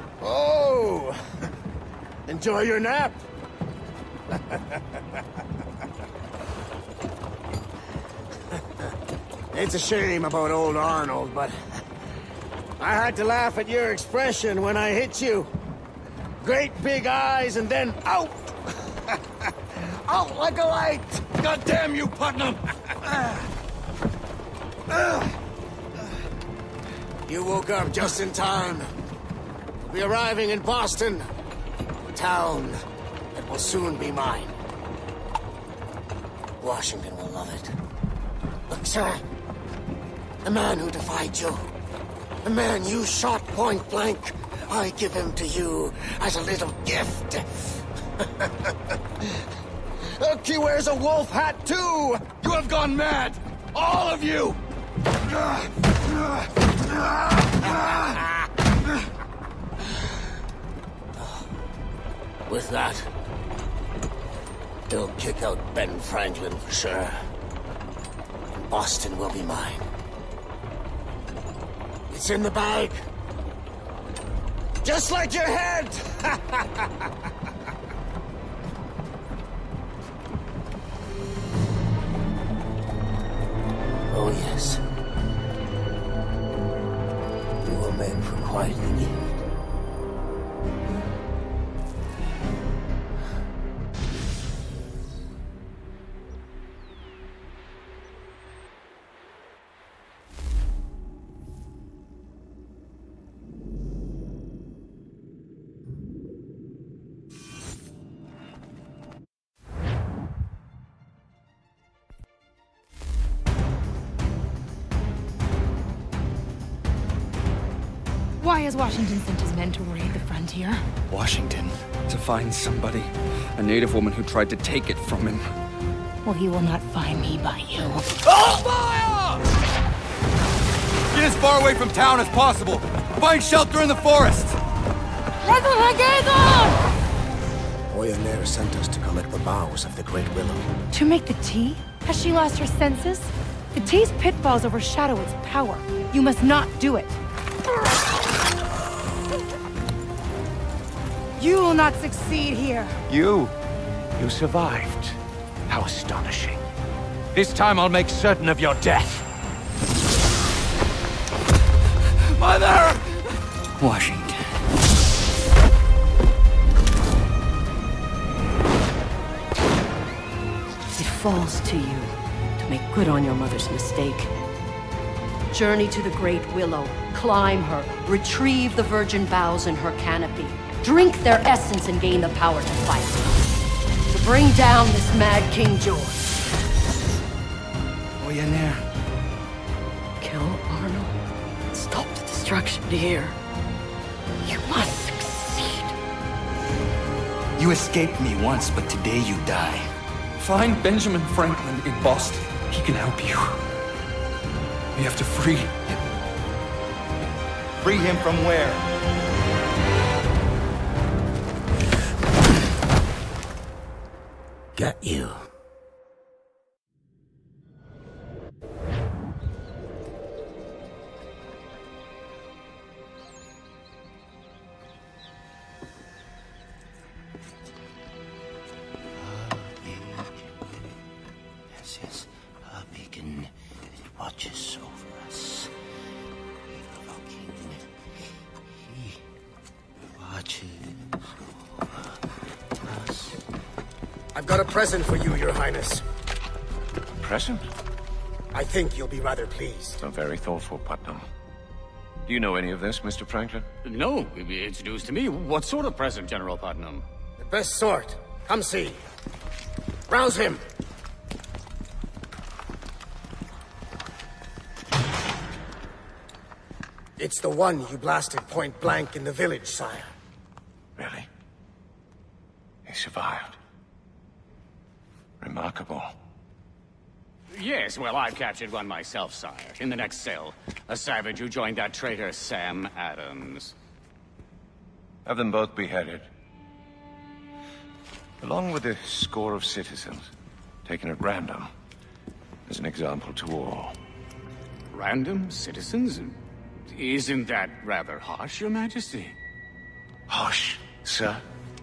Oh! Enjoy your nap. It's a shame about old Arnold, but I had to laugh at your expression when I hit you. Great big eyes and then out! Out like a light! God damn you, Putnam! You woke up just in time. We'll be arriving in Boston, a town that will soon be mine. Washington will love it. Look, sir, the man who defied you, the man you shot point blank, I give him to you as a little gift. Look, he wears a wolf hat too! You have gone mad! All of you! With that, he'll kick out Ben Franklin for sure. And Boston will be mine. It's in the bag. Just like your head! Oh, yes. You were meant for quite the gift. Why has Washington sent his men to raid the frontier? Washington? To find somebody. A native woman who tried to take it from him. Well, he will not find me by you. Oh! Fire! Get as far away from town as possible. Find shelter in the forest. Oyanere sent us to collect the boughs of the Great Willow. To make the tea? Has she lost her senses? The tea's pitfalls overshadow its power. You must not do it. You will not succeed here. You survived. How astonishing. This time I'll make certain of your death. Mother! Washington. It falls to you to make good on your mother's mistake. Journey to the Great Willow, climb her, retrieve the virgin boughs in her canopy, drink their essence and gain the power to fight. To bring down this mad King George. Oyanere. Kill Arnold. Stop the destruction here. You must succeed. You escaped me once, but today you die. Find Benjamin Franklin in Boston. He can help you. You have to free him. Free him from where? Got you. Yes, a beacon. It watches over us. We love our king. He watches over us. I've got a present for you, Your Highness. Present? I think you'll be rather pleased. So very thoughtful, Putnam. Do you know any of this, Mr. Franklin? No, it's news to me. What sort of present, General Putnam? The best sort. Come see. Rouse him. It's the one you blasted point blank in the village, sire. Really? He survived. Remarkable. Yes, well, I've captured one myself, sire. In the next cell. A savage who joined that traitor Sam Adams. Have them both beheaded. Along with a score of citizens, taken at random, as an example to all. Random citizens? Isn't that rather harsh, Your Majesty? harsh, sir?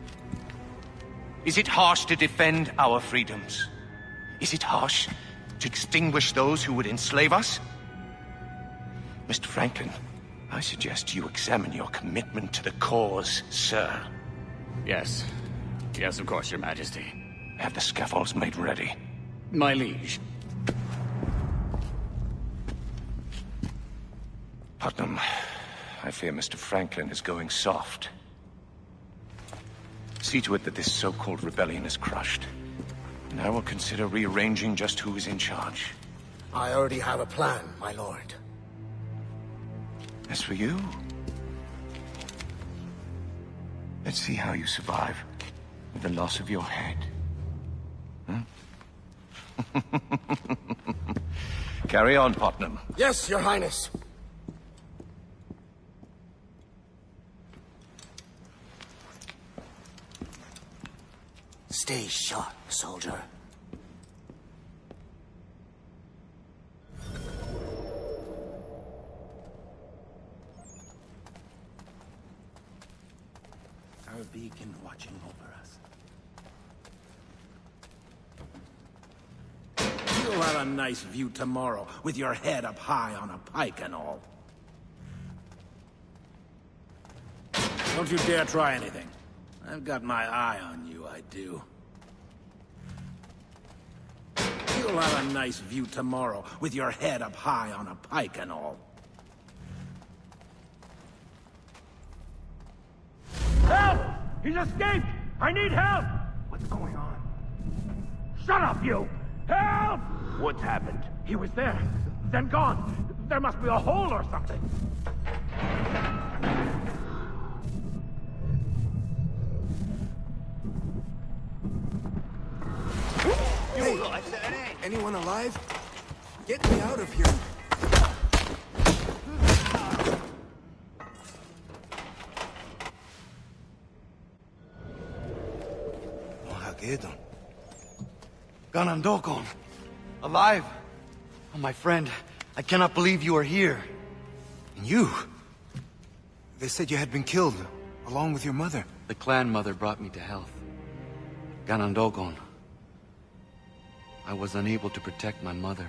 Is it harsh to defend our freedoms? Is it harsh to extinguish those who would enslave us? Mr. Franklin, I suggest you examine your commitment to the cause, sir. Yes. Yes, of course, Your Majesty. Have the scaffolds made ready. My liege. Putnam, I fear Mr. Franklin is going soft. See to it that this so-called rebellion is crushed. And I will consider rearranging just who is in charge. I already have a plan, my lord. As for you... let's see how you survive with the loss of your head. Huh? Carry on, Putnam. Yes, Your Highness. Stay shut, soldier. Our beacon watching over us. You'll have a nice view tomorrow, with your head up high on a pike and all. Don't you dare try anything. I've got my eye on you, I do. You'll have a nice view tomorrow, with your head up high on a pike and all. Help! He's escaped! I need help! What's going on? Shut up, you! Help! What's happened? He was there, then gone. There must be a hole or something. Hey, anyone alive? Get me out of here. Ganondokon, alive. Oh, my friend, I cannot believe you are here. And you? They said you had been killed, along with your mother. The clan mother brought me to health. Ganondokon, I was unable to protect my mother.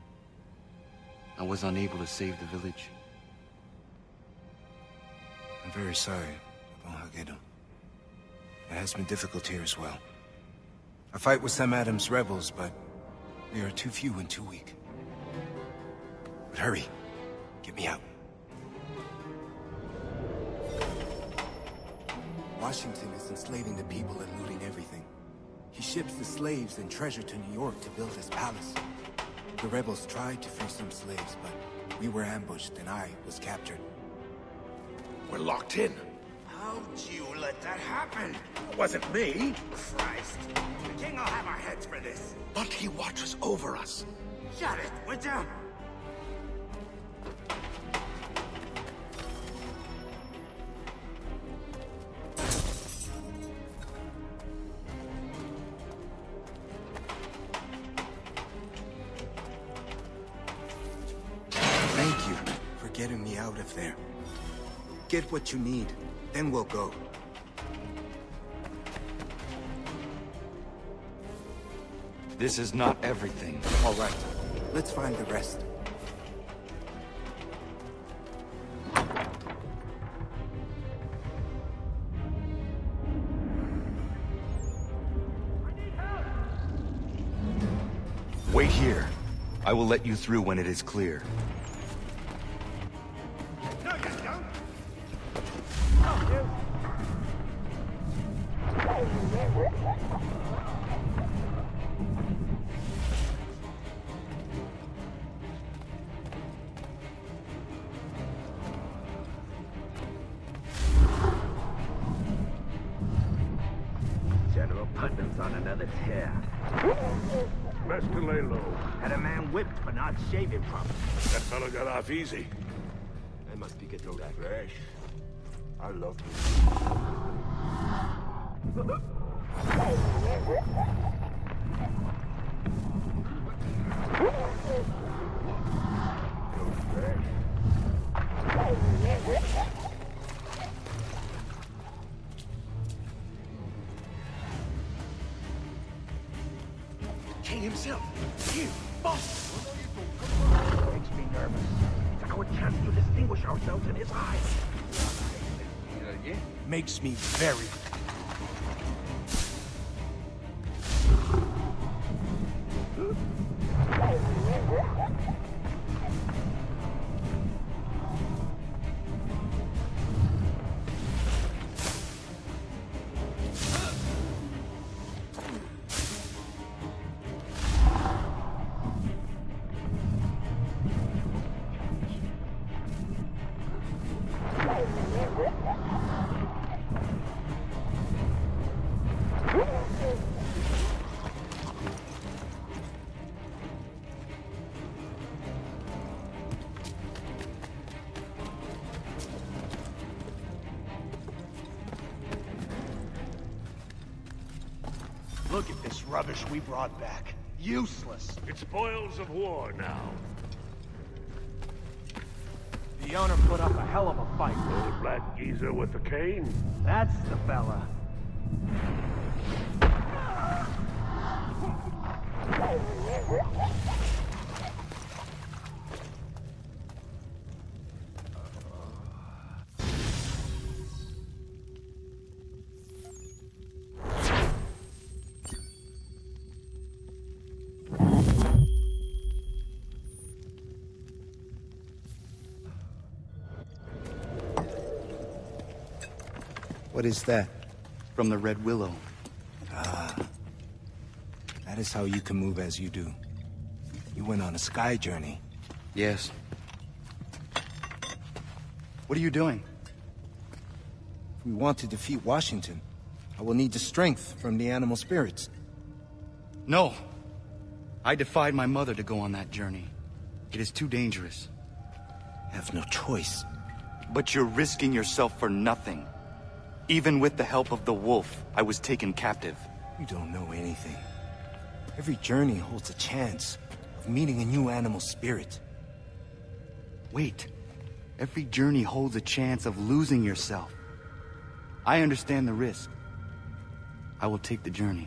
I was unable to save the village. I'm very sorry, Mohagedo. It has been difficult here as well. I fight with Sam Adams' rebels, but we are too few and too weak. But hurry, get me out. Washington is enslaving the people and looting everything. He ships the slaves and treasure to New York to build his palace. The rebels tried to free some slaves, but we were ambushed and I was captured. We're locked in. How'd you let that happen? It wasn't me. Christ. The king will have our heads for this. But he watches over us. Shut it, would ya? Thank you for getting me out of there. Get what you need, then we'll go. This is not everything. All right, let's find the rest. Wait here. I will let you through when it is clear. No, you don't. General Putnam's on another tear. Best to lay low. Had a man whipped for not shaving properly. That fella got off easy. I must be getting that fresh. I love himself. Here, boss. Makes me nervous. It's our chance to distinguish ourselves in his eyes. Makes me very... Look at this rubbish we brought back. Useless. It's spoils of war now. The owner put up a hell of a fight. Old black geezer with the cane? That's the fella. What is that? From the Red Willow. Ah. That is how you can move as you do. You went on a sky journey. Yes. What are you doing? If we want to defeat Washington, I will need the strength from the animal spirits. No. I defied my mother to go on that journey. It is too dangerous. I have no choice. But you're risking yourself for nothing. Even with the help of the wolf, I was taken captive. You don't know anything. Every journey holds a chance of meeting a new animal spirit. Wait. Every journey holds a chance of losing yourself. I understand the risk. I will take the journey.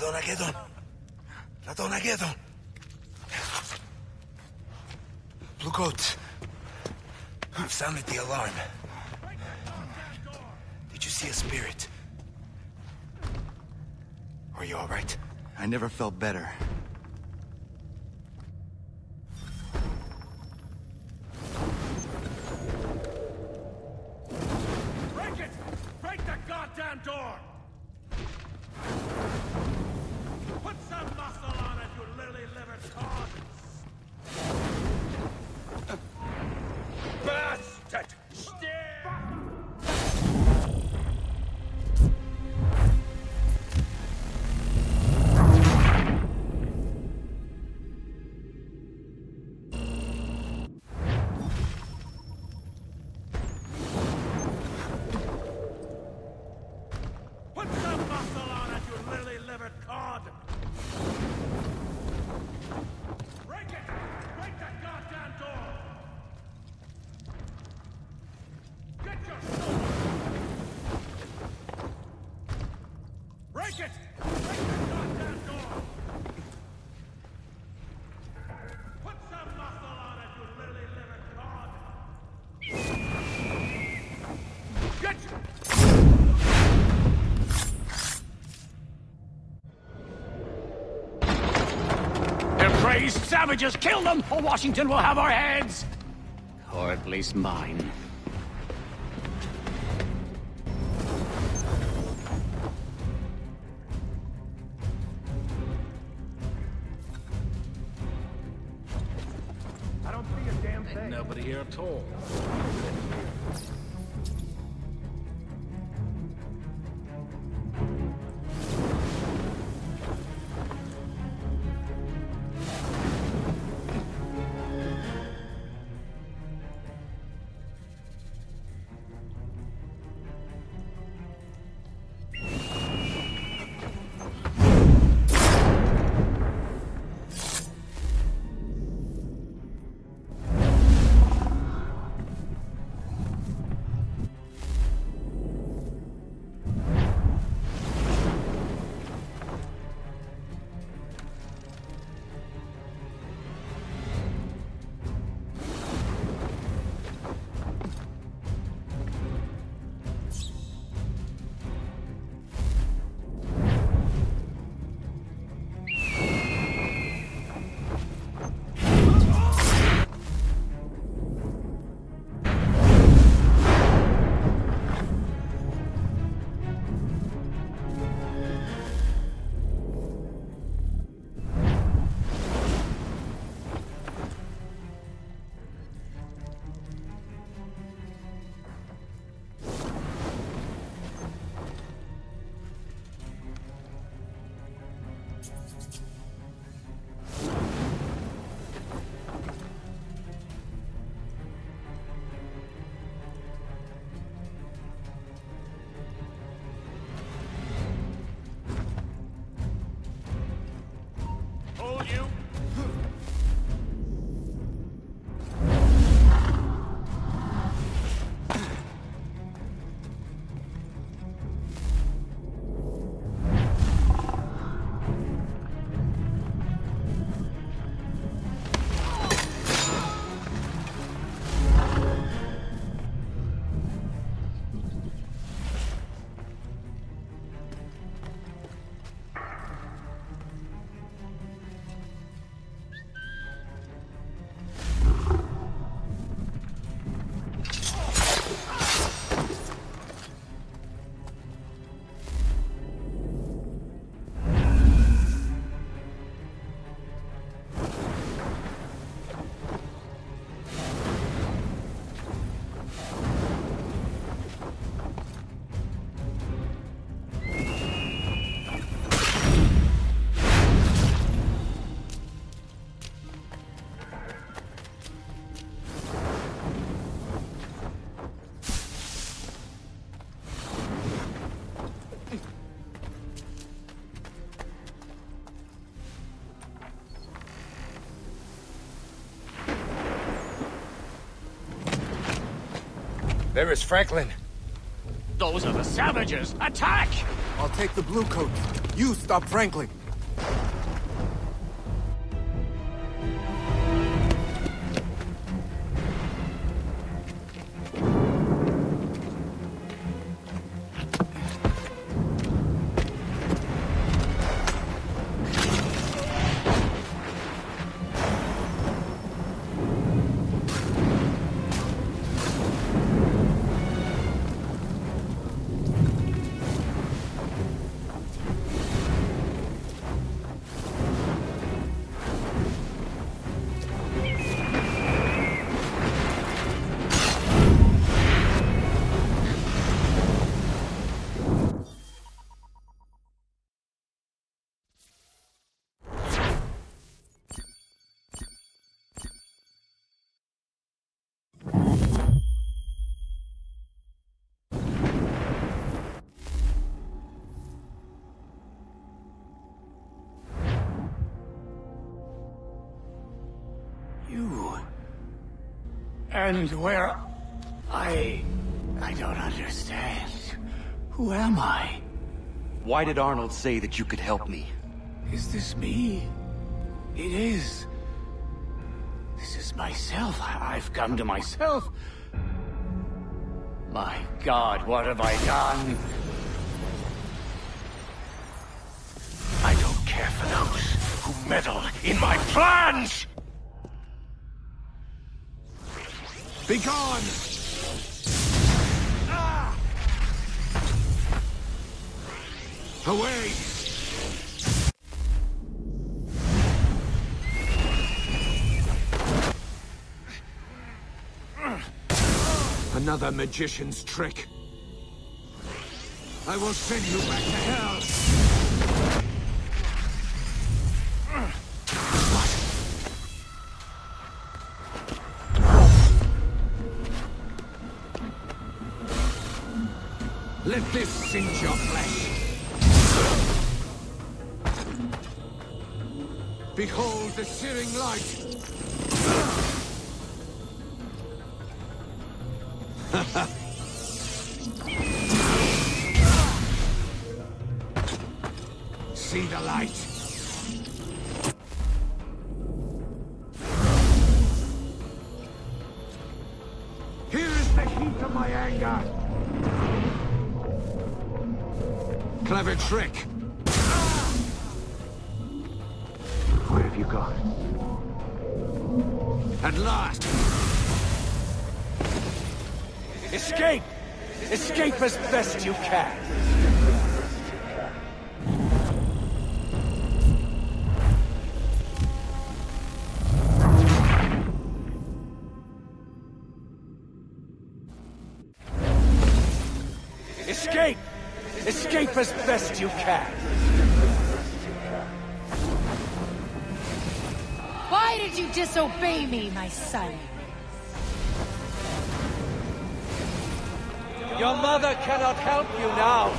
Radonageddon. Blue coats. I've sounded the alarm. Did you see a spirit? Are you all right? I never felt better. Break it! Break the goddamn door! Put some muscle on it, you lily-livered cod! Bastard! Put some muscle on it, you lily-livered cod! Break it! Break the goddamn door! Get your sword! Break it! Break the goddamn door! Put some muscle on it, you lily-livered cod! Get... Crazed savages! Kill them, or Washington will have our heads! Or at least mine. I don't see a damn thing. Ain't nobody here at all. You? There is Franklin. Those are the savages! Attack! I'll take the blue coat. You stop Franklin! And where... I don't understand. Who am I? Why did Arnold say that you could help me? Is this me? It is. This is myself. I've come to myself. My God, what have I done? I don't care for those who meddle in my plans! Be gone! Ah! Away! Another magician's trick. I will send you back to hell! Let this singe your flesh. Behold the searing light. See the light. Here is the heat of my anger. Clever trick. Where have you gone? At last! Escape! Escape as best you can! Escape! Escape as best you can! Why did you disobey me, my son? Your mother cannot help you now!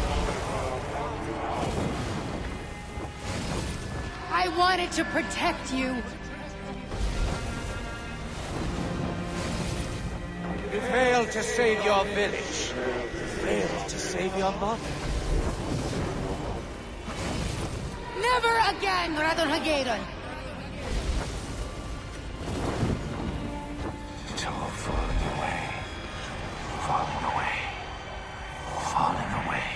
I wanted to protect you. You failed to save your village. You failed to save your mother. Never again, Radon. It's all falling away. Falling away. Falling away.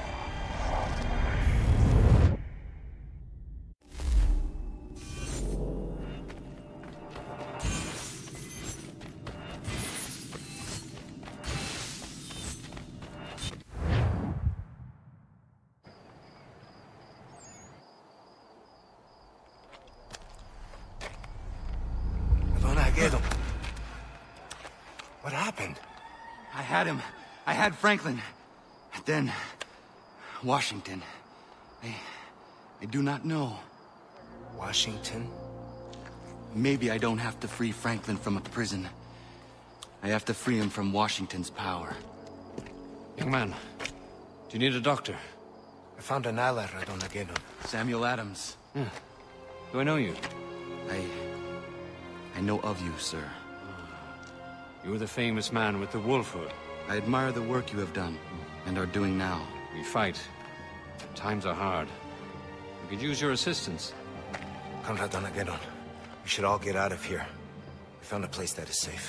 What happened? I had him. I had Franklin. And then... Washington. I do not know. Washington? Maybe I don't have to free Franklin from a prison. I have to free him from Washington's power. Young man, do you need a doctor? I found an ally, Radon Aguero. Samuel Adams. Do I know you? I know of you, sir. You were the famous man with the wolf hood. I admire the work you have done, and are doing now. We fight. Times are hard. I could use your assistance. Conrad Donageddon, we should all get out of here. We found a place that is safe.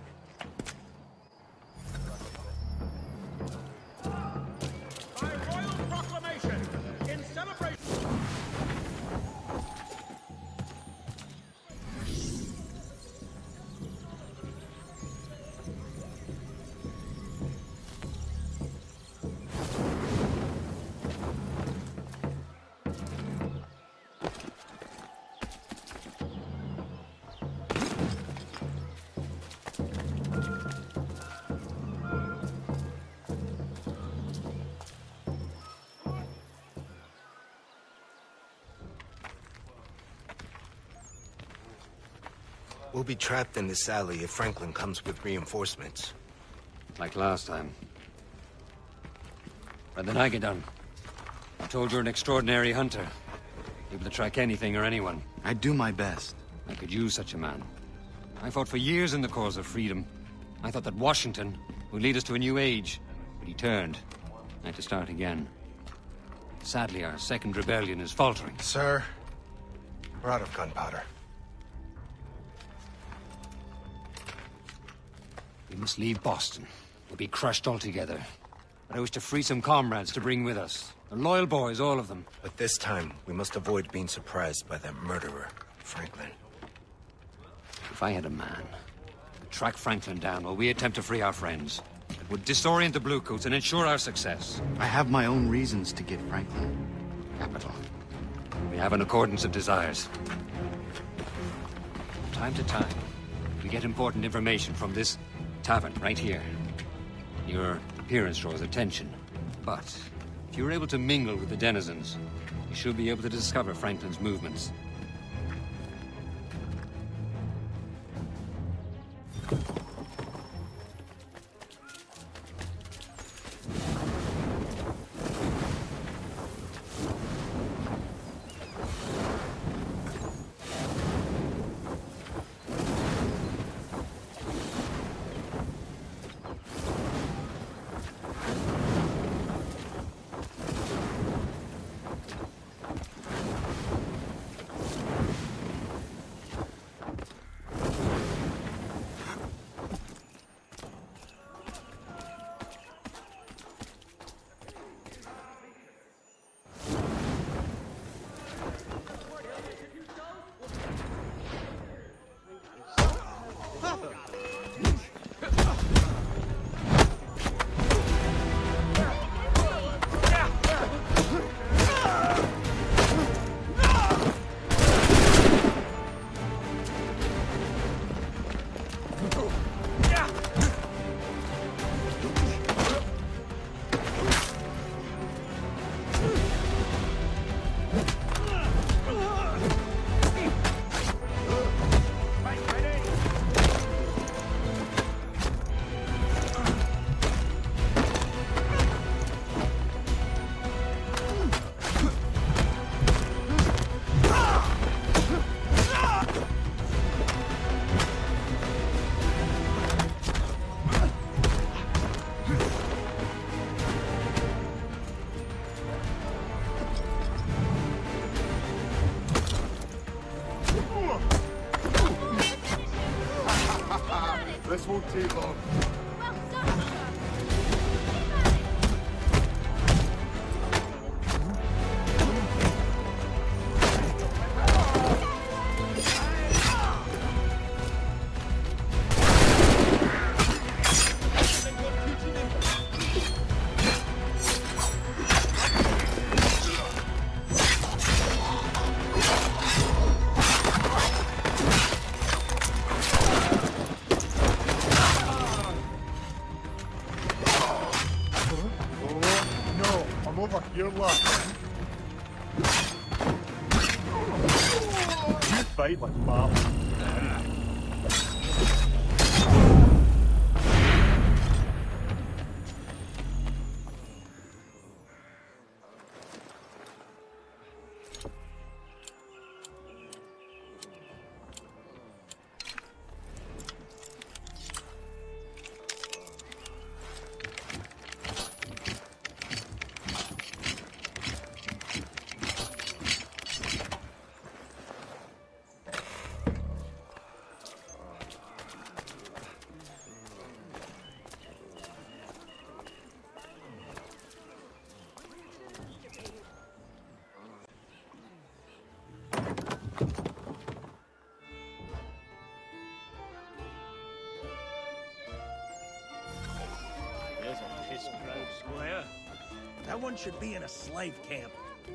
We'll be trapped in this alley if Franklin comes with reinforcements. Like last time. Brother Nagedon, I'm told you're an extraordinary hunter. Able to track anything or anyone. I do my best. I could use such a man. I fought for years in the cause of freedom. I thought that Washington would lead us to a new age, but he turned. I had to start again. Sadly, our second rebellion is faltering. Sir, we're out of gunpowder. We must leave Boston. We'll be crushed altogether. But I wish to free some comrades to bring with us. They're loyal boys, all of them. But this time, we must avoid being surprised by that murderer, Franklin. If I had a man, I'd track Franklin down while we attempt to free our friends. It would disorient the Bluecoats and ensure our success. I have my own reasons to get Franklin. Capital. We have an accordance of desires. From time to time, we get important information from this tavern right here. Your appearance draws attention, but if you're able to mingle with the denizens, you should be able to discover Franklin's movements. This won't take long. Your luck. You fight like Bob. one should be in a slave camp.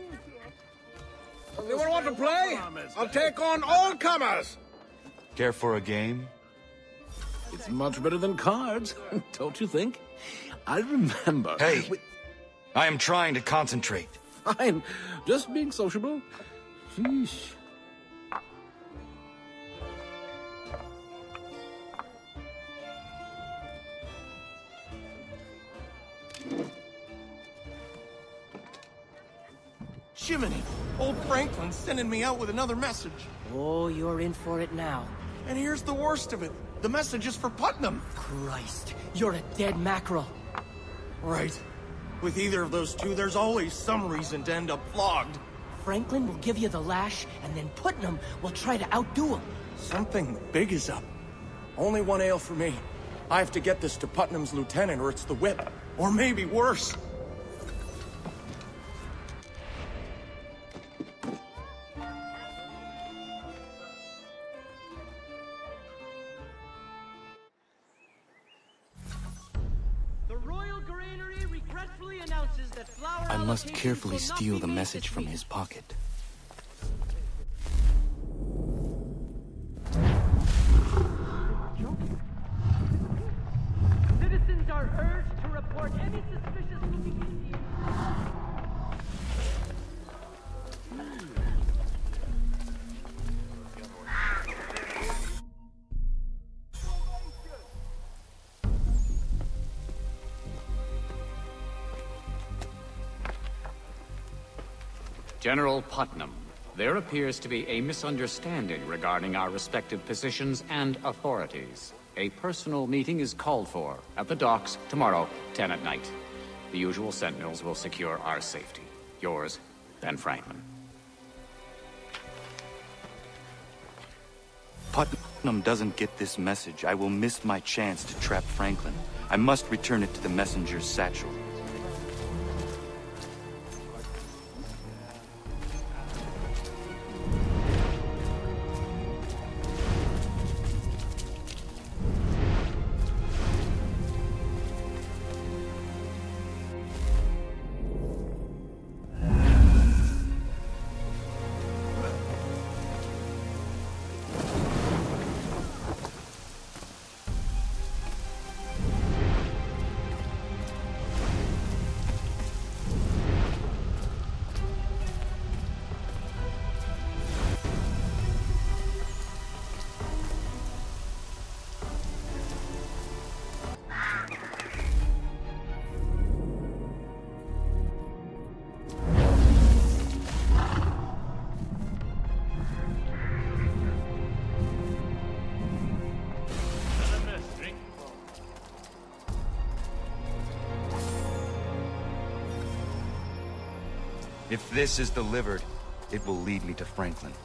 Anyone want to play? I'll take on all comers. Care for a game? It's much better than cards, don't you think? I remember... Hey, I am trying to concentrate. I'm just being sociable. Sheesh. Jiminy, old Franklin's sending me out with another message. Oh, you're in for it now. And here's the worst of it. The message is for Putnam. Christ, you're a dead mackerel. Right. With either of those two, there's always some reason to end up flogged. Franklin will give you the lash, and then Putnam will try to outdo him. Something big is up. Only one ale for me. I have to get this to Putnam's lieutenant, or it's the whip. Or maybe worse. I must carefully steal the message from his pocket. Citizens are urged to report any suspicious looking Indians. General Putnam, there appears to be a misunderstanding regarding our respective positions and authorities. A personal meeting is called for at the docks tomorrow, 10 at night. The usual sentinels will secure our safety. Yours, Ben Franklin. Putnam doesn't get this message. I will miss my chance to trap Franklin. I must return it to the messenger's satchel. If this is delivered, it will lead me to Franklin.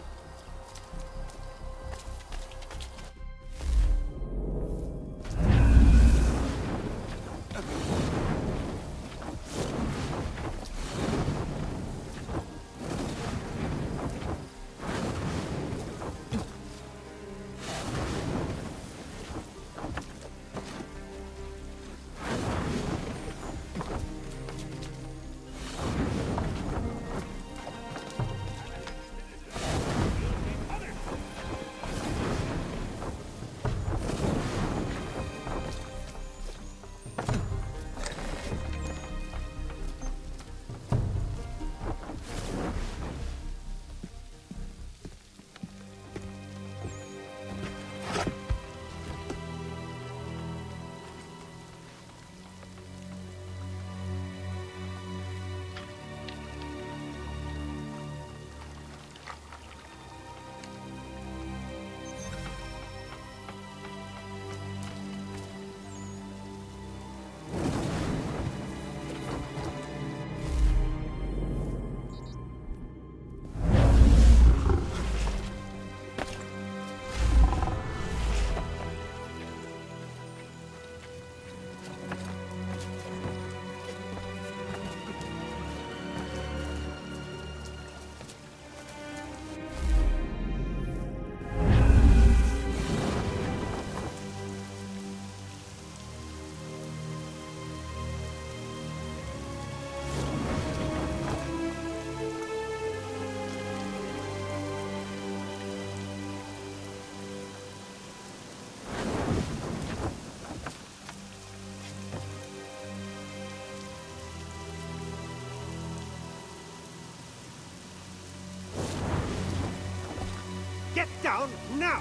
Get down now!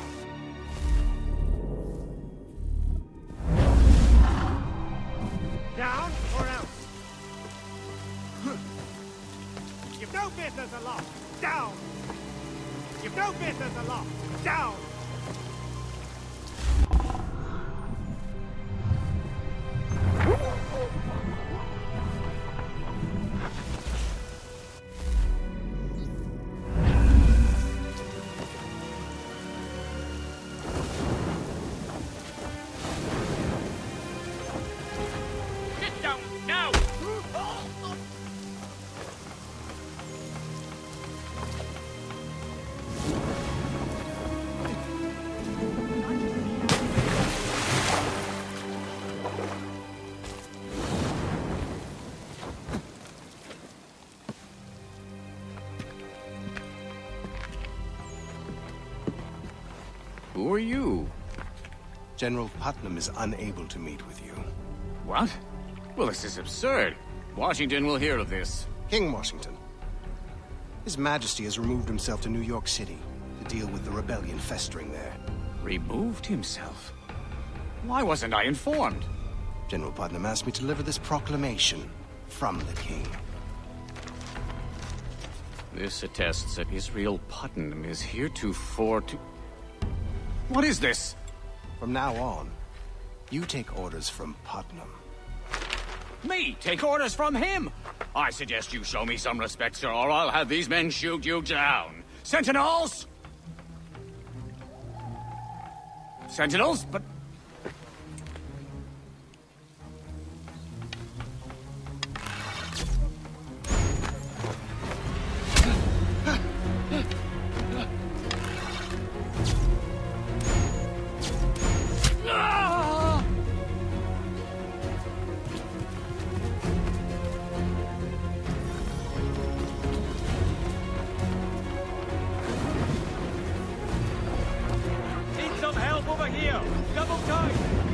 Down or else? You've no business aloft! Down! You've no business aloft! Down! Get down now! Who are you? General Putnam is unable to meet with you. What? Well, this is absurd. Washington will hear of this. King Washington. His Majesty has removed himself to New York City to deal with the rebellion festering there. Removed himself? Why wasn't I informed? General Putnam asked me to deliver this proclamation from the king. This attests that Israel Putnam is heretofore to... What is this? From now on, you take orders from Putnam. Me? Take orders from him? I suggest you show me some respect, sir, or I'll have these men shoot you down. Sentinels? Sentinels? But... Need some help over here! Double time!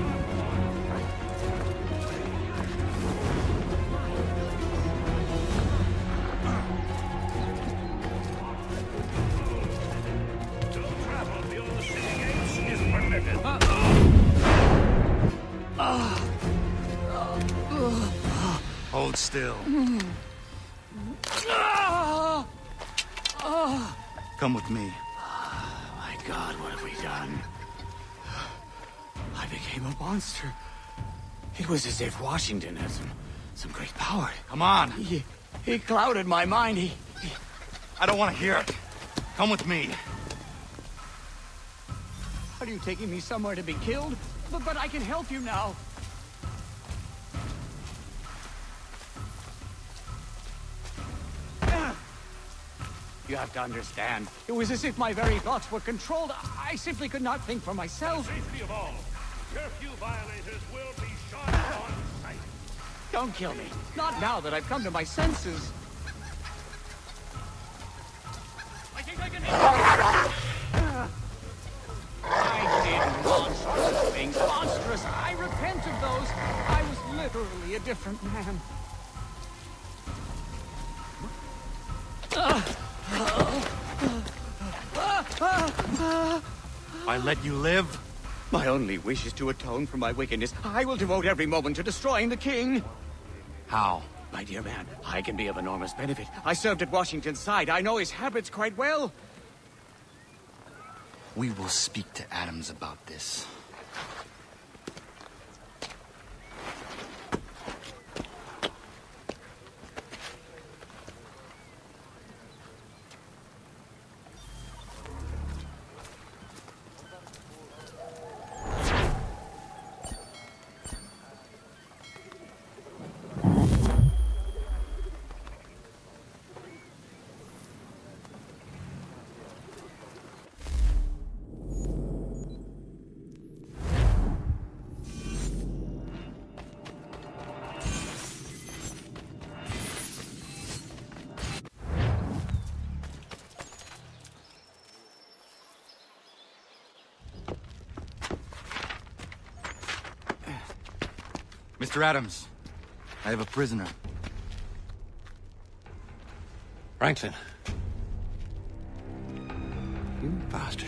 Hold still. Come with me. My God, what have we done? I became a monster. It was as if Washington had some great power. Come on. He clouded my mind. I don't want to hear it. Come with me. Are you taking me somewhere to be killed? But I can help you now. You have to understand. It was as if my very thoughts were controlled. I simply could not think for myself. Safety of all. Curfew violators will be shot on sight. Don't kill me. Not now that I've come to my senses. I think I can hit I did monstrous things. Monstrous. I repent of those. I was literally a different man. I let you live? My only wish is to atone for my wickedness. I will devote every moment to destroying the king. How? My dear man, I can be of enormous benefit. I served at Washington's side. I know his habits quite well. We will speak to Adams about this. Mr. Adams, I have a prisoner. Franklin. You bastard.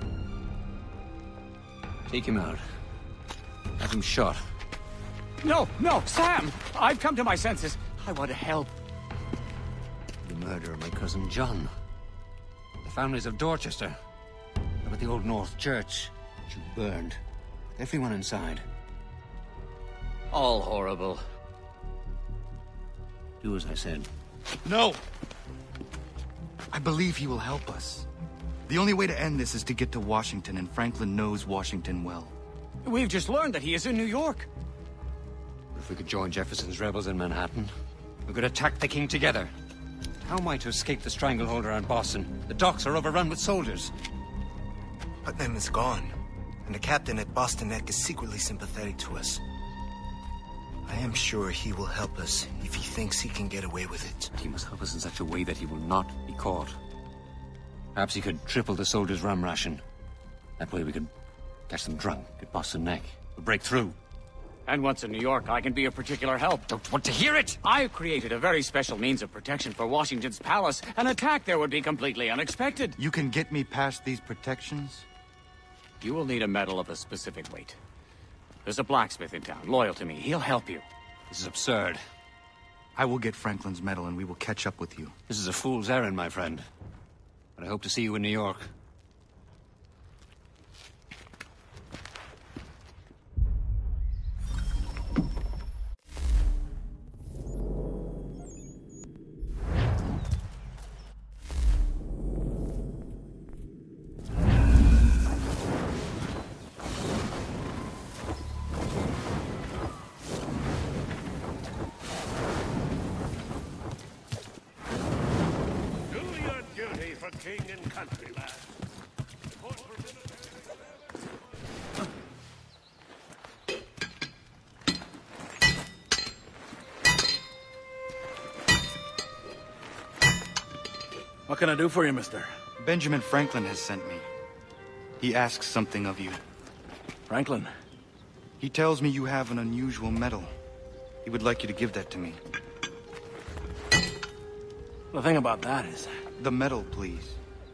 Take him out. Have him shot. No, no, Sam! I've come to my senses. I want to help. The murder of my cousin John. The families of Dorchester. About the old North Church, which you burned. Everyone inside. All horrible. Do as I said. No! I believe he will help us. The only way to end this is to get to Washington, and Franklin knows Washington well. We've just learned that he is in New York. If we could join Jefferson's rebels in Manhattan, we could attack the king together. How am I to escape the stranglehold around Boston? The docks are overrun with soldiers. Putnam is gone, and the captain at Boston Neck is secretly sympathetic to us. I am sure he will help us if he thinks he can get away with it. He must help us in such a way that he will not be caught. Perhaps he could triple the soldiers' rum ration. That way we could catch them drunk at Boston Neck. We'll break through. And once in New York, I can be of particular help. Don't want to hear it! I've created a very special means of protection for Washington's palace. An attack there would be completely unexpected. You can get me past these protections? You will need a metal of a specific weight. There's a blacksmith in town, loyal to me. He'll help you. This is absurd. I will get Franklin's medal and we will catch up with you. This is a fool's errand, my friend. But I hope to see you in New York. King and country, lad. What can I do for you, mister? Benjamin Franklin has sent me. He asks something of you. Franklin? He tells me you have an unusual medal. He would like you to give that to me. The thing about that is... The medal, please.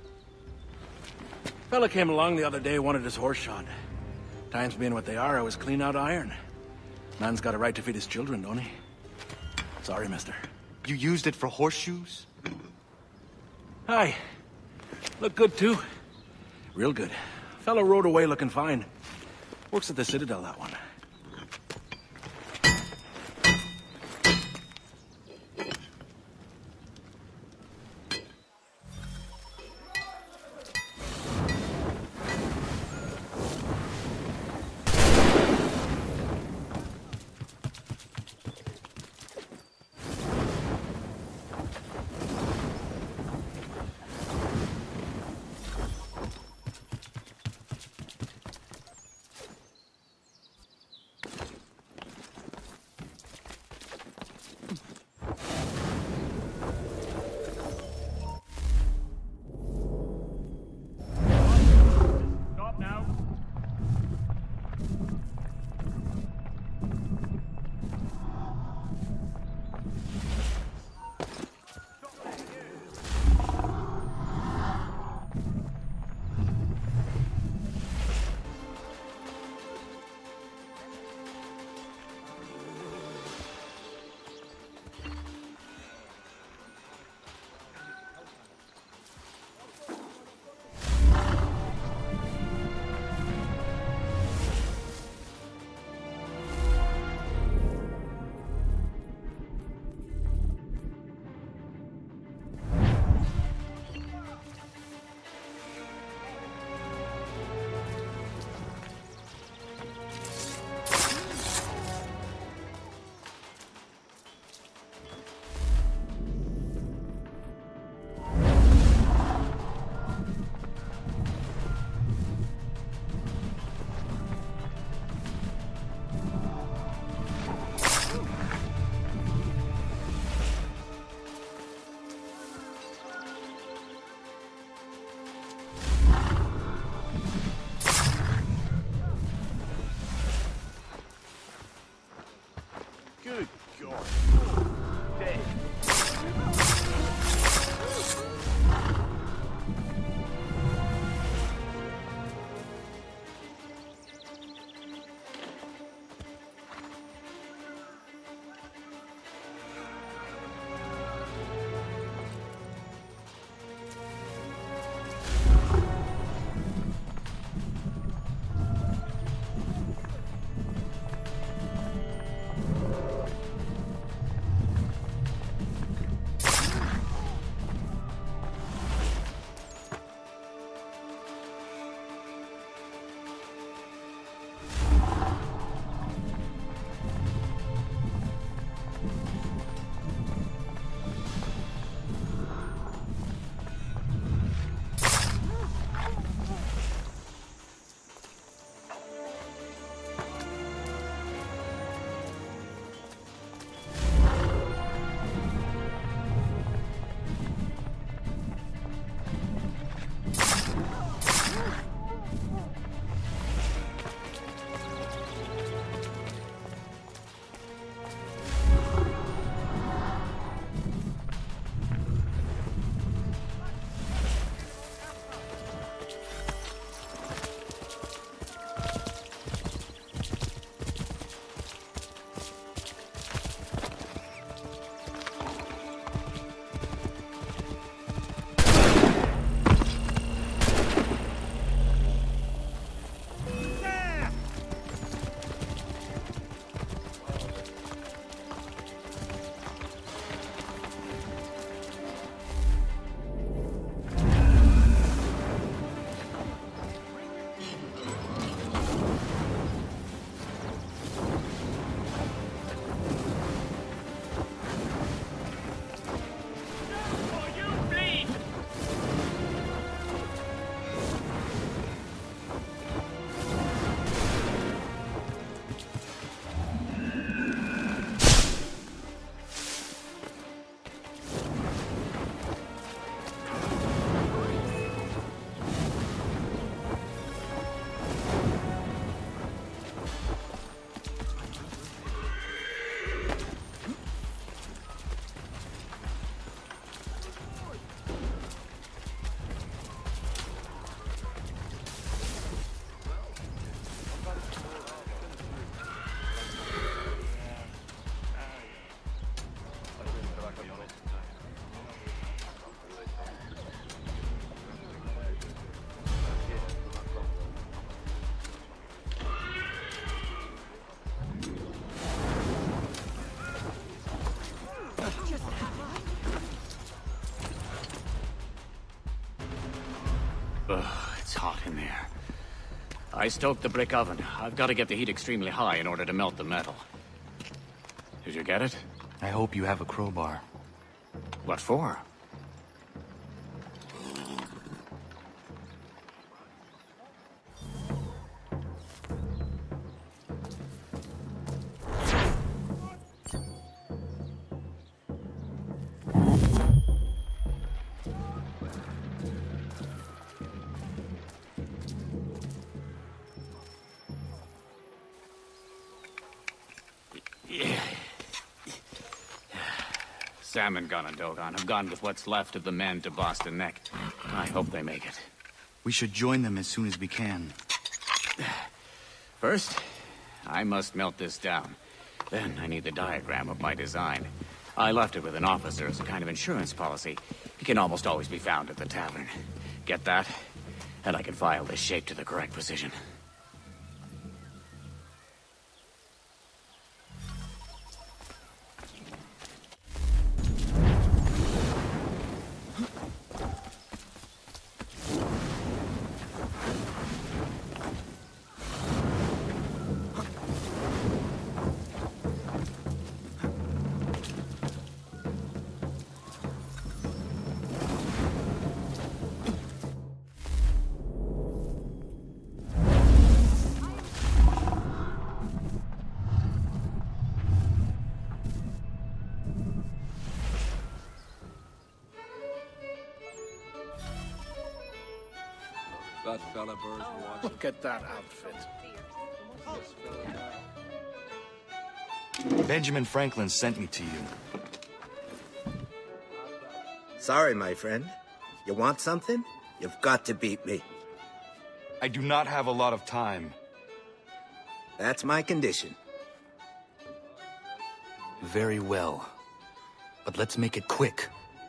Fella came along the other day, wanted his horse shod. Times being what they are, I was clean out iron. Man's got a right to feed his children, don't he? Sorry, mister. You used it for horseshoes? Aye. Look good, too. Real good. Fella rode away looking fine. Works at the Citadel, that one. hot in there. I stoked the brick oven. I've got to get the heat extremely high in order to melt the metal. Did you get it? I hope you have a crowbar. What for? Sam and Gunn and Dogon have gone with what's left of the men to Boston Neck. I hope they make it. We should join them as soon as we can. First, I must melt this down. Then I need the diagram of my design. I left it with an officer as a kind of insurance policy. It can almost always be found at the tavern. Get that? And I can file this shape to the correct precision. Look at that outfit. Benjamin Franklin sent me to you. Sorry, my friend. You want something? You've got to beat me. I do not have a lot of time. That's my condition. Very well. But let's make it quick.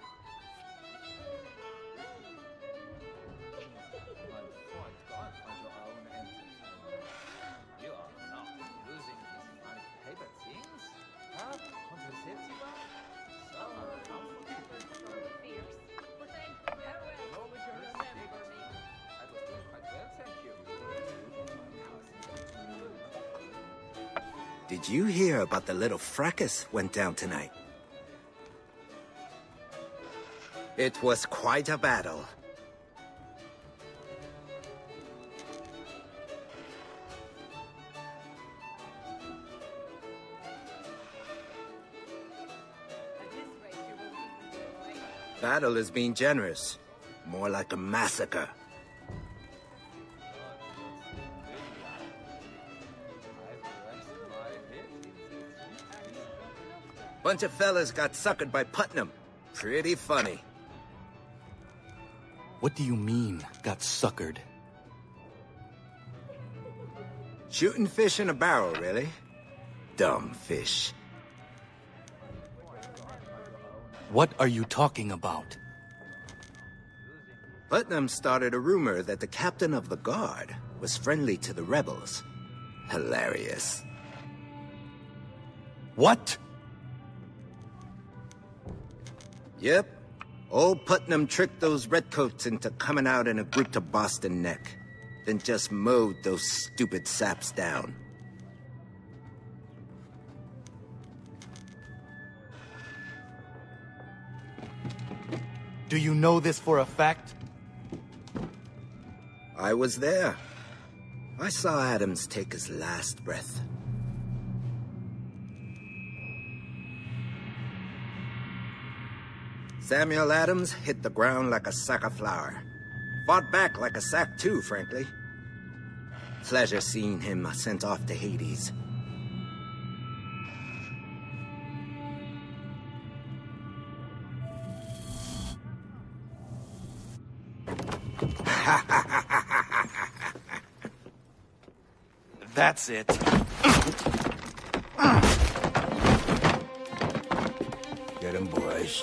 Did you hear about the little fracas went down tonight? It was quite a battle. Battle is being generous. More like a massacre. Bunch of fellas got suckered by Putnam. Pretty funny. What do you mean, got suckered? Shooting fish in a barrel, really? Dumb fish. What are you talking about? Putnam started a rumor that the captain of the guard was friendly to the rebels. Hilarious. What? Yep. Old Putnam tricked those redcoats into coming out in a group to Boston Neck, then just mowed those stupid saps down. Do you know this for a fact? I was there. I saw Adams take his last breath. Samuel Adams hit the ground like a sack of flour. Fought back like a sack too, frankly. Pleasure seeing him sent off to Hades. That's it. Get him, boys.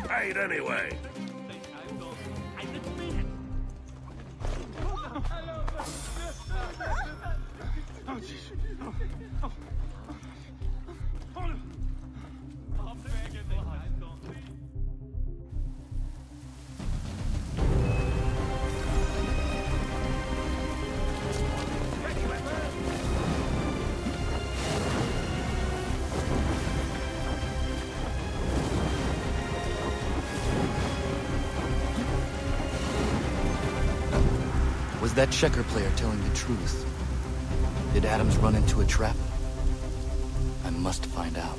paid anyway. Was that checker player telling the truth? Did Adams run into a trap? I must find out.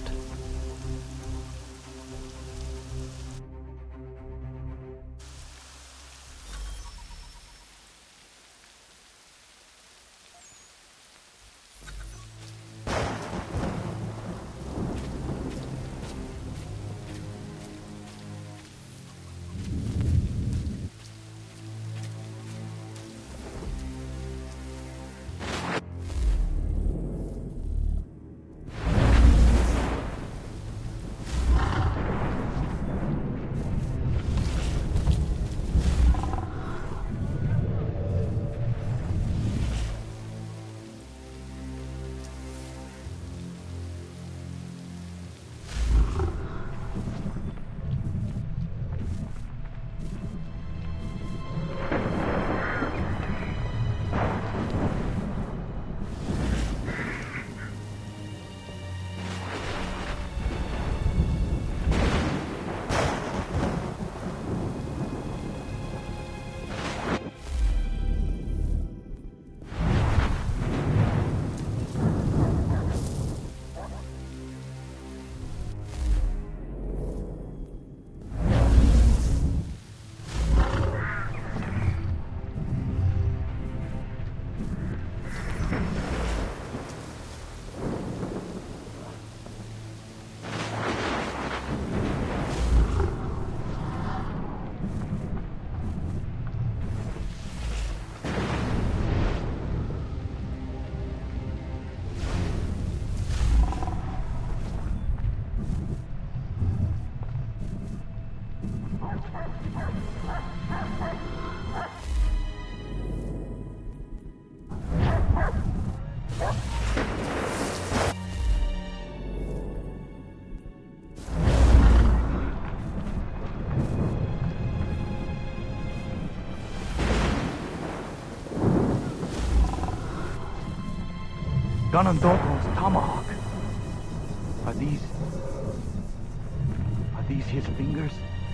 Ganondoko's tomahawk. Are these his fingers?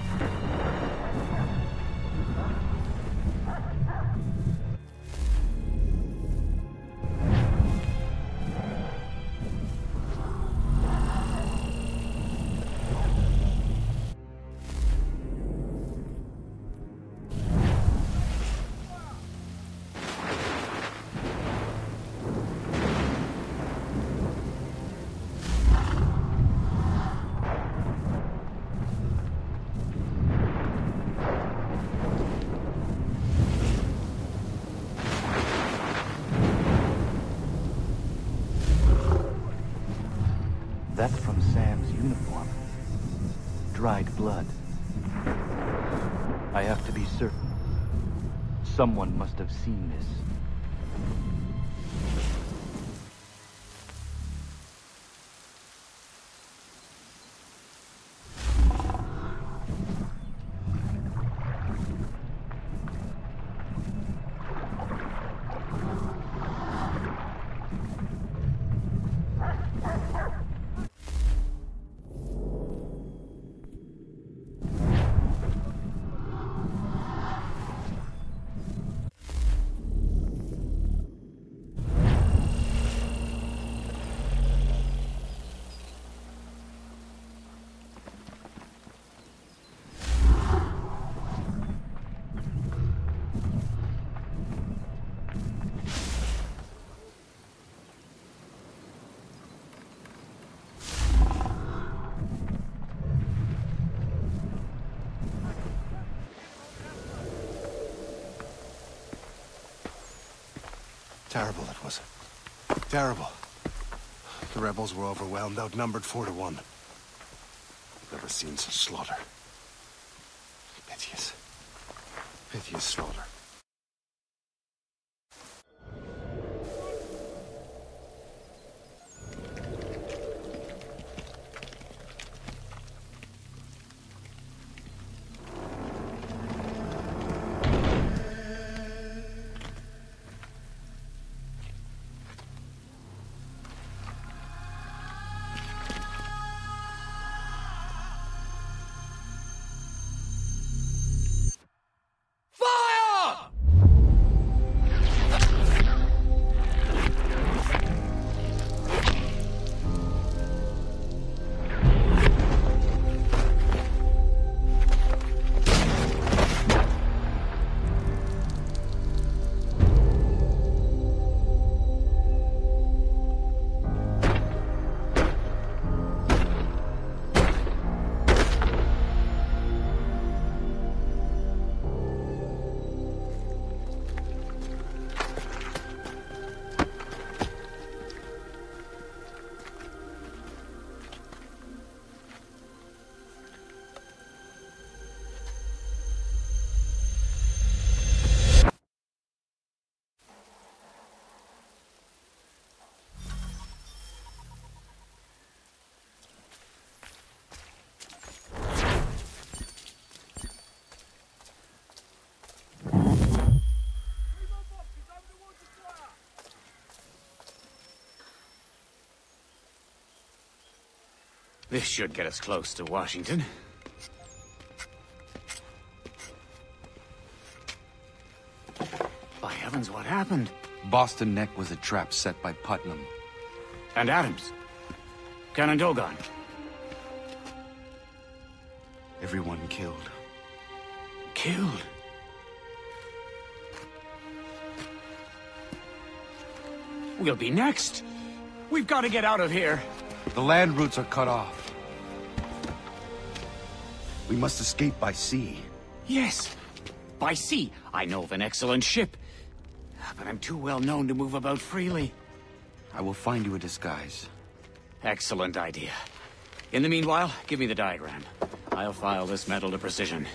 That's from Sam's uniform. Dried blood. I have to be certain. Someone must have seen this. Terrible it was. Terrible. The rebels were overwhelmed, outnumbered 4 to 1. I've never seen such slaughter. Piteous slaughter. This should get us close to Washington. By heavens, what happened? Boston Neck was a trap set by Putnam. And Adams. Canandogan. Everyone killed. Killed? We'll be next. We've got to get out of here. The land routes are cut off. We must escape by sea. Yes, by sea. I know of an excellent ship, but I'm too well known to move about freely. I will find you a disguise. Excellent idea. In the meanwhile, give me the diagram. I'll file this metal to precision.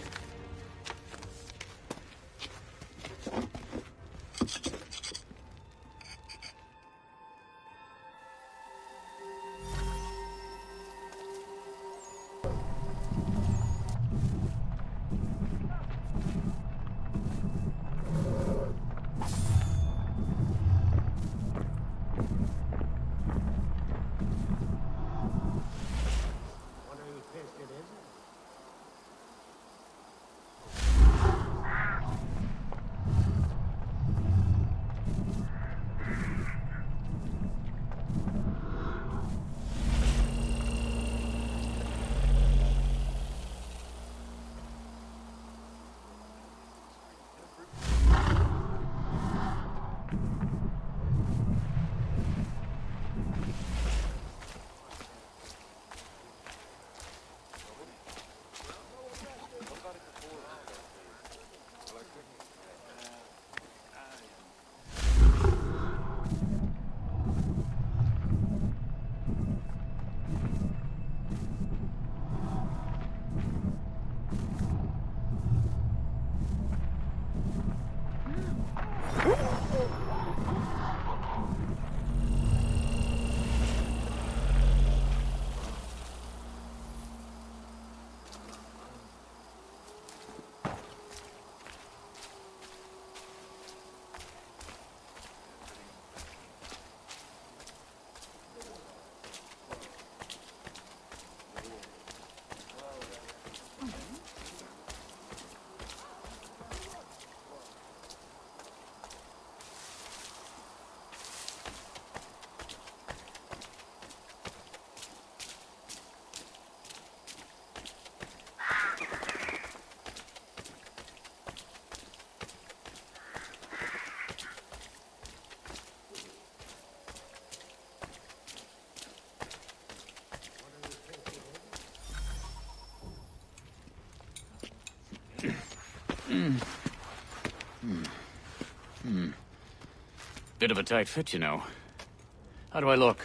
Bit of a tight fit, you know. How do I look?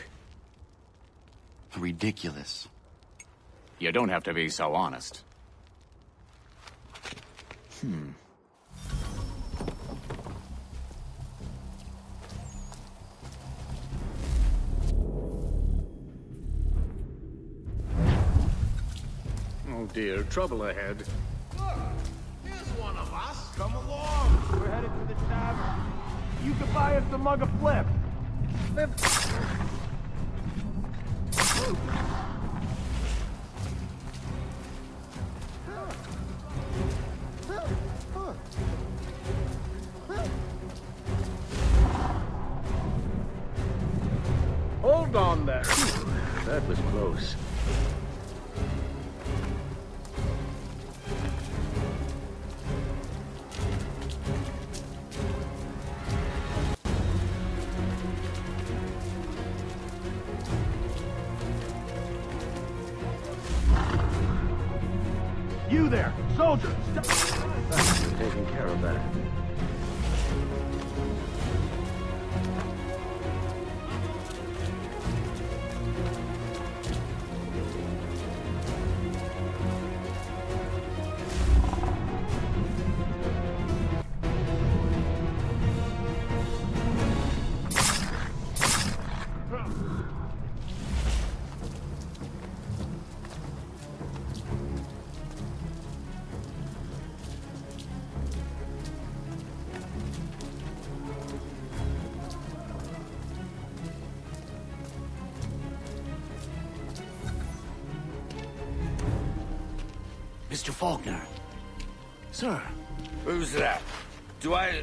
Ridiculous. You don't have to be so honest. dear. Trouble ahead. Look! Here's one of us! Come along! We're headed to the tavern. You can buy us a mug of flip. Hold on there. That was close. You there, soldier! We're taking care of that. Mr. Faulkner. Sir. Who's that? Do I...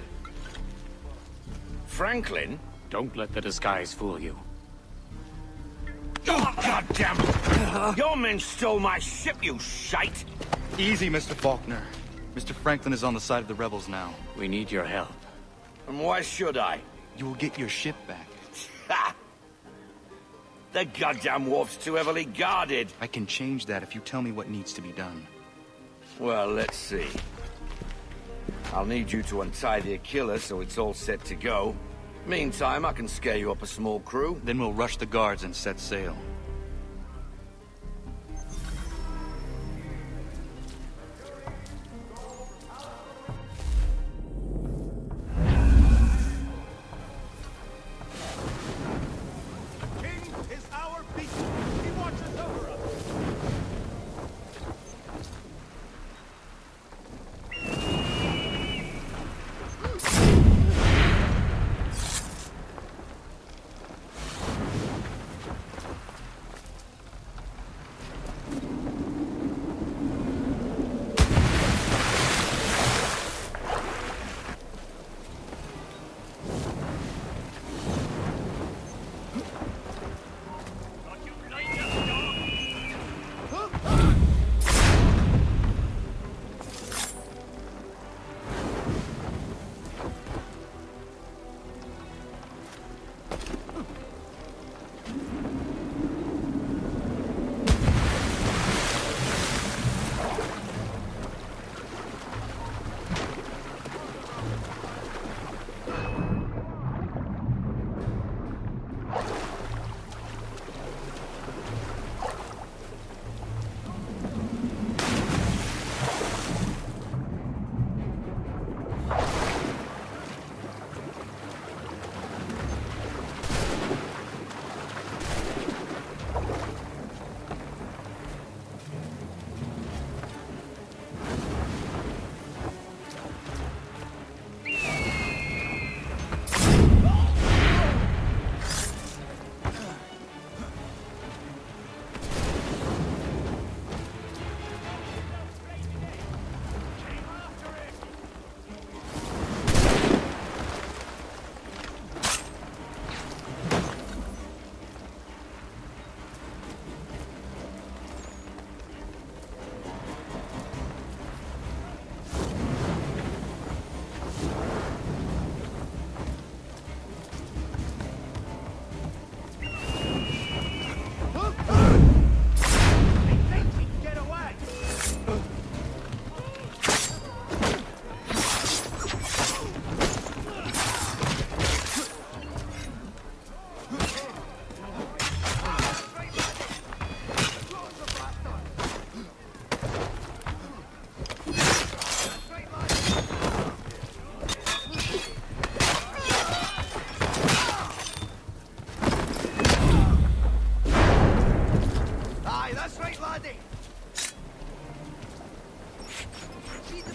Franklin? Don't let the disguise fool you. Oh, goddammit! Your men stole my ship, you shite! Easy, Mr. Faulkner. Mr. Franklin is on the side of the rebels now. We need your help. And why should I? You will get your ship back. Ha! The goddamn wharf's too heavily guarded. I can change that if you tell me what needs to be done. Well, let's see. I'll need you to untie the Aquila so it's all set to go. Meantime, I can scare you up a small crew. Then we'll rush the guards and set sail. King is our beacon. He watches over us.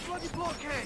bloody blockhead!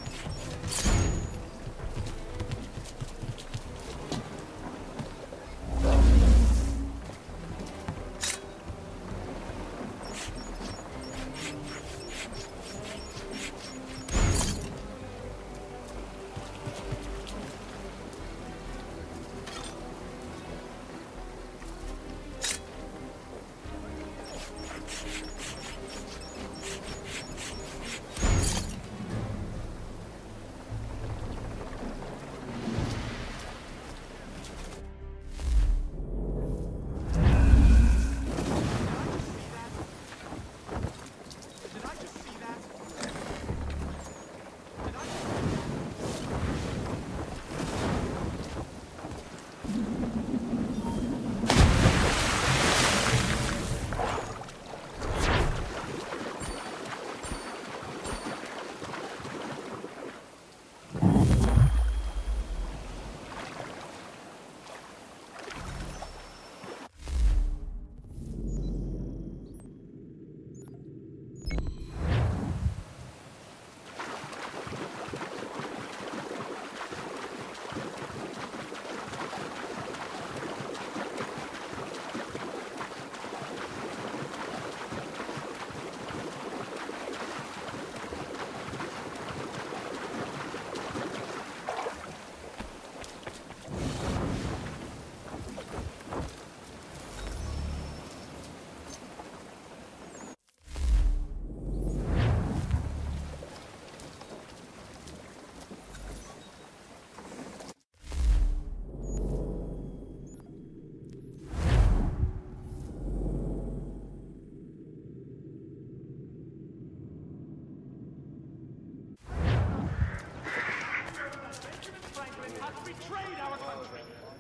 Betrayed our country.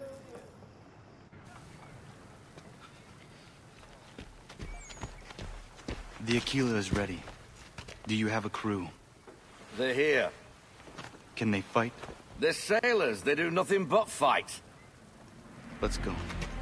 The Aquila is ready. Do you have a crew? They're here. Can they fight? They're sailors. They do nothing but fight. Let's go.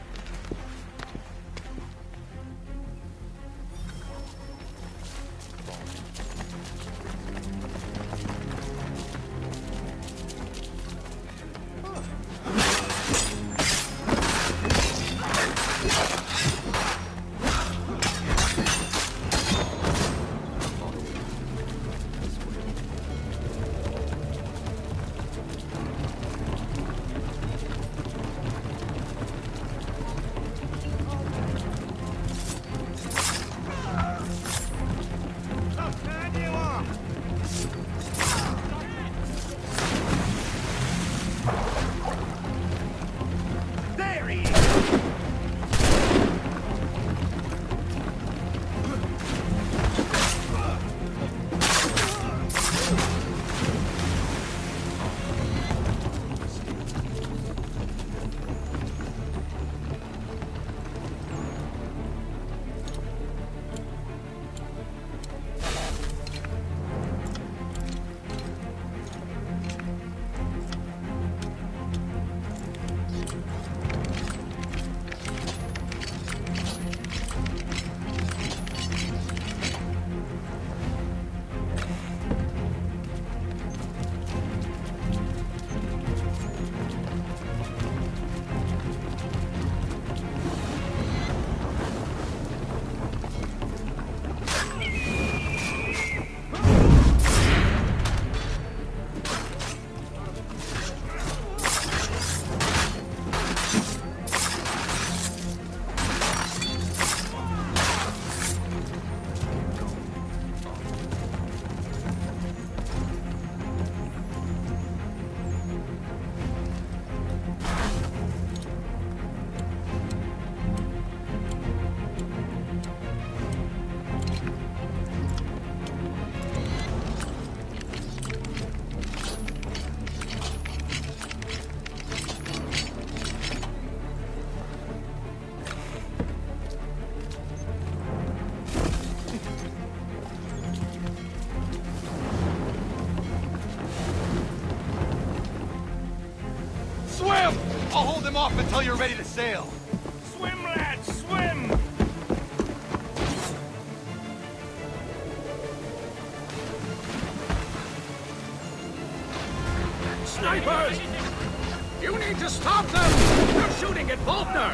I'll hold them off until you're ready to sail. Swim, lads, swim! Snipers! You need to stop them! They're shooting at Volkner!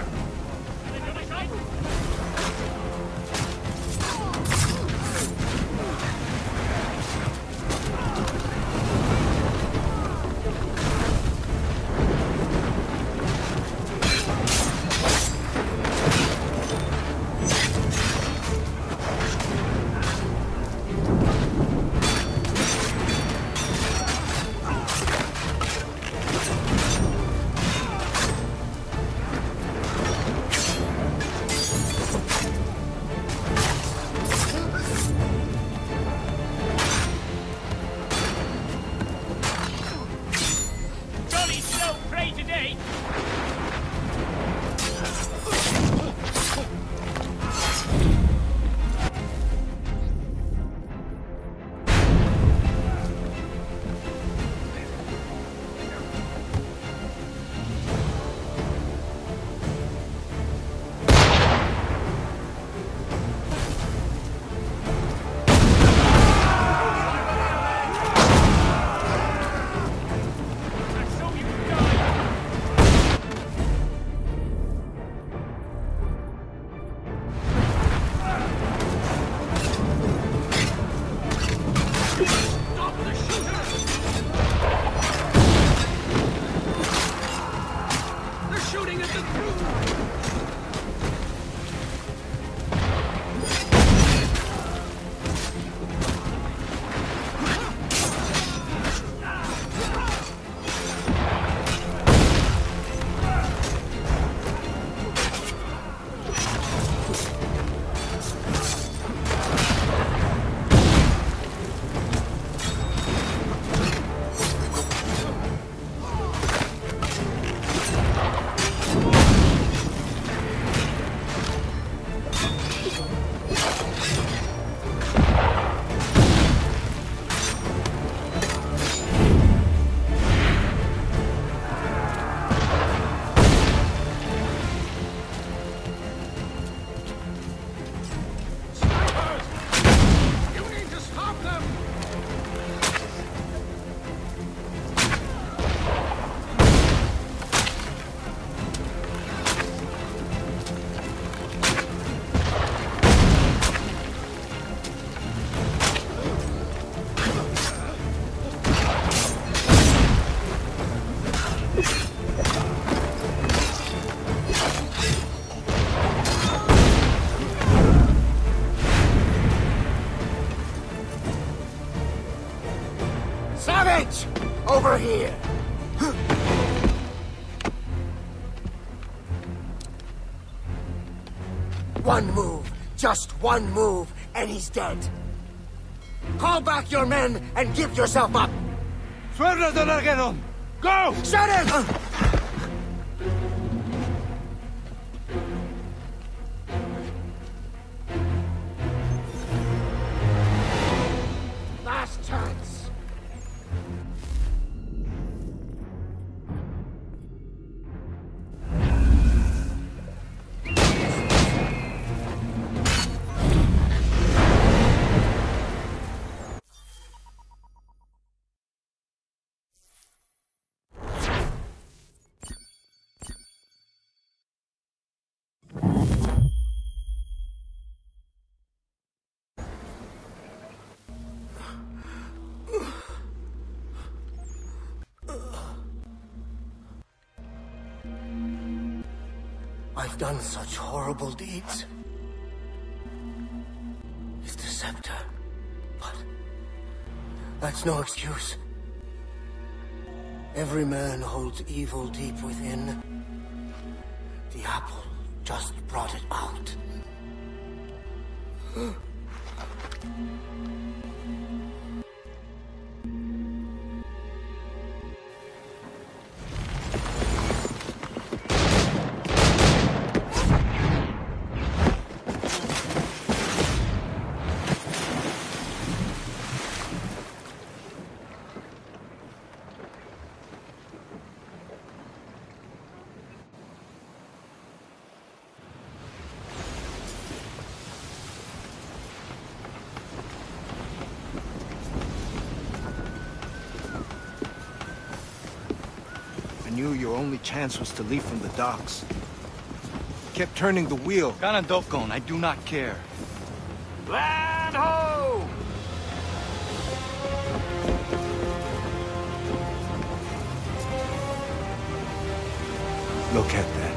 Over here! One move, just one move, and he's dead. Call back your men and give yourself up! Go! Shut it! Last chance. I've done such horrible deeds. It's the scepter. But that's no excuse. Every man holds evil deep within. The apple just brought it out. knew your only chance was to leave from the docks. You kept turning the wheel. Ganondokon, I do not care. Land ho! Look at that.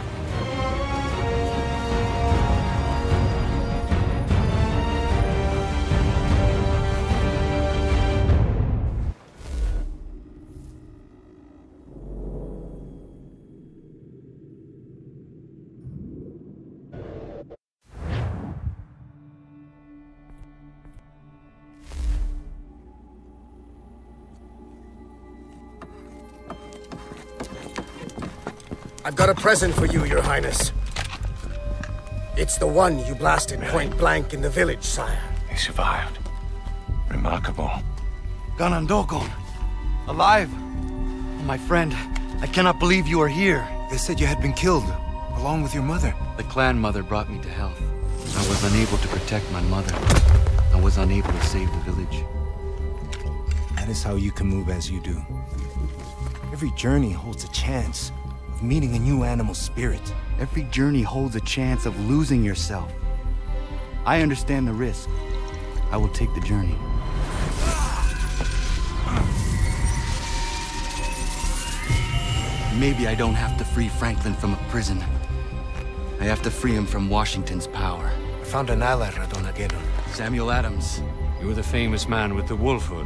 I've got a present for you, Your Highness. It's the one you blasted point blank in the village, sire. He survived. Remarkable. Ganondokon! Alive! Oh, my friend, I cannot believe you are here. They said you had been killed, along with your mother. The clan mother brought me to health. I was unable to protect my mother. I was unable to save the village. That is how you can move as you do. Every journey holds a chance of meeting a new animal spirit. Every journey holds a chance of losing yourself. I understand the risk. I will take the journey. Maybe I don't have to free Franklin from a prison. I have to free him from Washington's power. I found an ally, Radonageddon. Samuel Adams. You're the famous man with the wolf hood.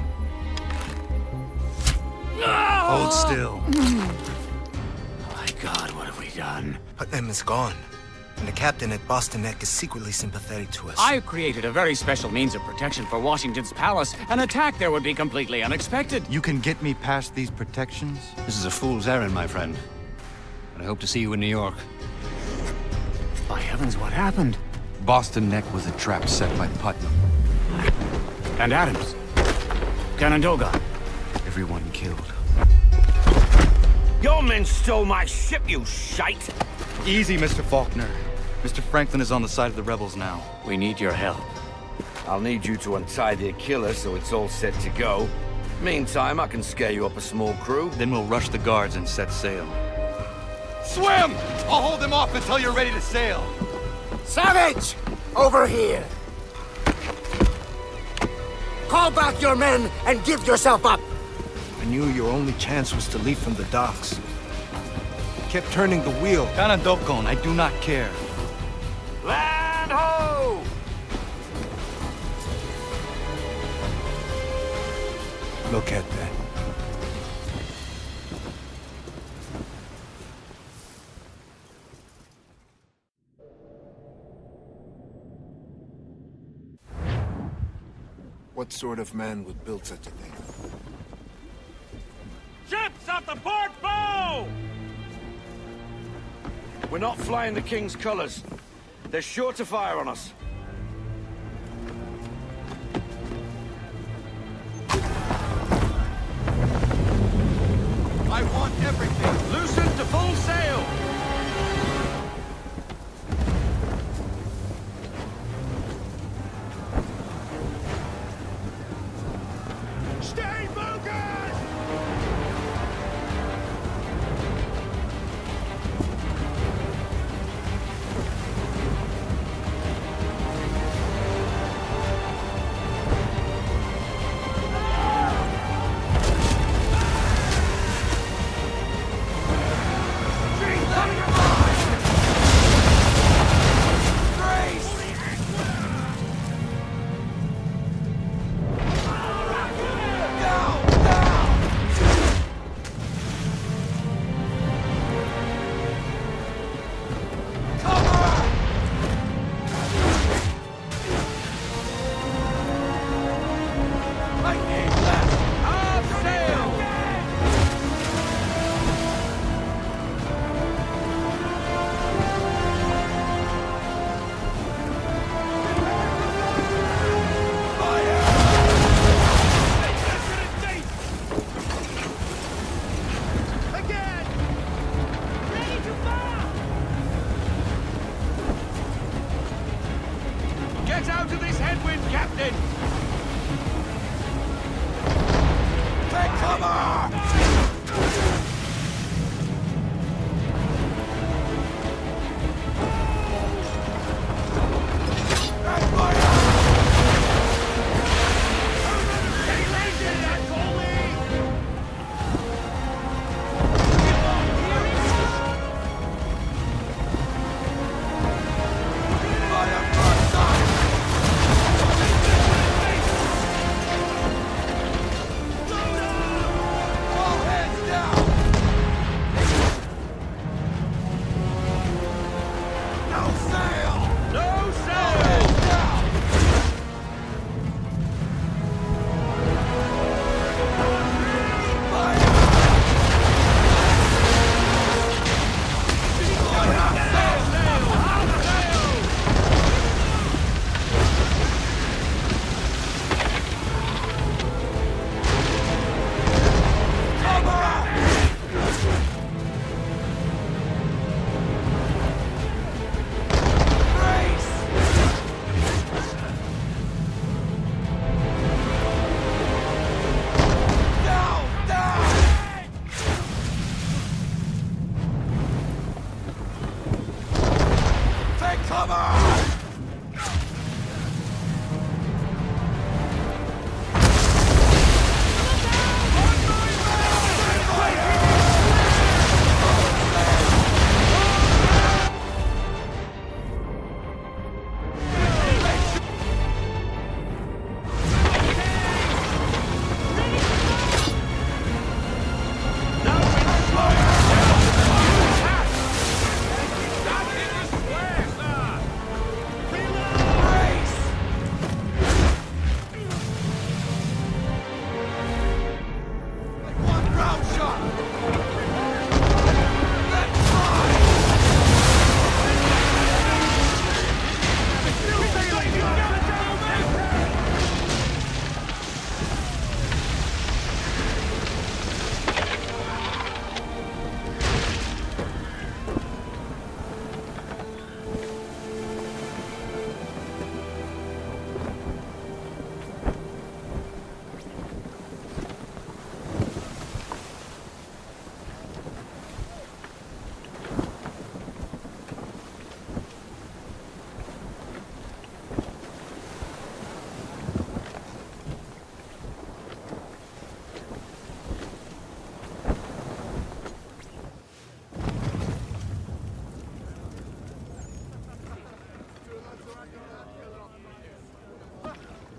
Hold still. My God, what have we done? Putnam is gone, and the captain at Boston Neck is secretly sympathetic to us. I created a very special means of protection for Washington's palace. An attack there would be completely unexpected. You can get me past these protections? This is a fool's errand, my friend. But I hope to see you in New York. By heavens, what happened? Boston Neck was a trap set by Putnam. And Adams. Canandoga. Everyone killed. Your men stole my ship, you shite! Easy, Mr. Faulkner. Mr. Franklin is on the side of the rebels now. We need your help. I'll need you to untie the Achilla so it's all set to go. Meantime, I can scare you up a small crew. Then we'll rush the guards and set sail. Swim! I'll hold them off until you're ready to sail. Savage! Over here! Call back your men and give yourself up! I knew your only chance was to leave from the docks. You kept turning the wheel. Ganondokon, I do not care. Land ho! Look at that. What sort of man would build such a thing? Ships off the port bow! We're not flying the King's colors. They're sure to fire on us. I want everything. Loosen to full sail! Stay focused! Get out of this headwind, Captain! Take cover!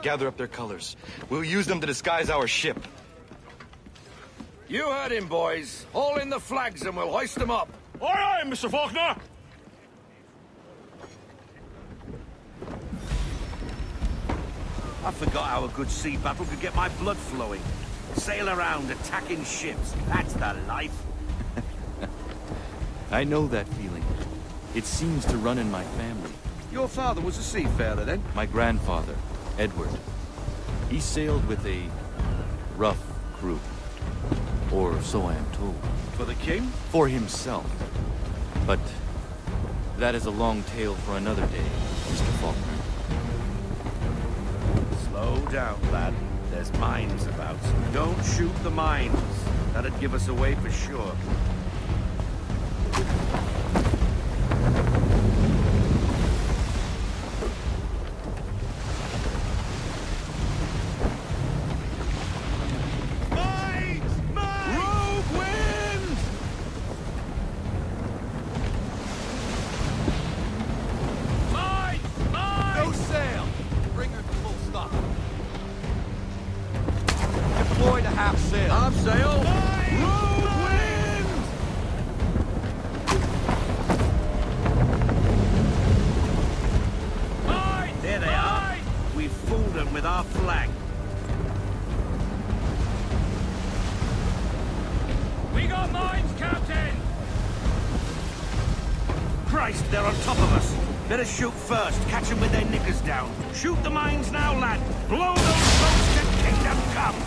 gather up their colors. We'll use them to disguise our ship. You heard him, boys. Haul in the flags and we'll hoist them up. Aye, aye, Mr. Faulkner! I forgot how a good sea battle could get my blood flowing. Sail around, attacking ships. That's the life. I know that feeling. It seems to run in my family. Your father was a seafarer, then? My grandfather, Edward. He sailed with a rough crew. Or so I am told. For the king? For himself. But that is a long tale for another day, Mr. Faulkner. Slow down, lad. There's mines about. Don't shoot the mines. That'd give us away for sure. They're on top of us. Better shoot first. Catch them with their knickers down. Shoot the mines now, lad. Blow those boats to kingdom come.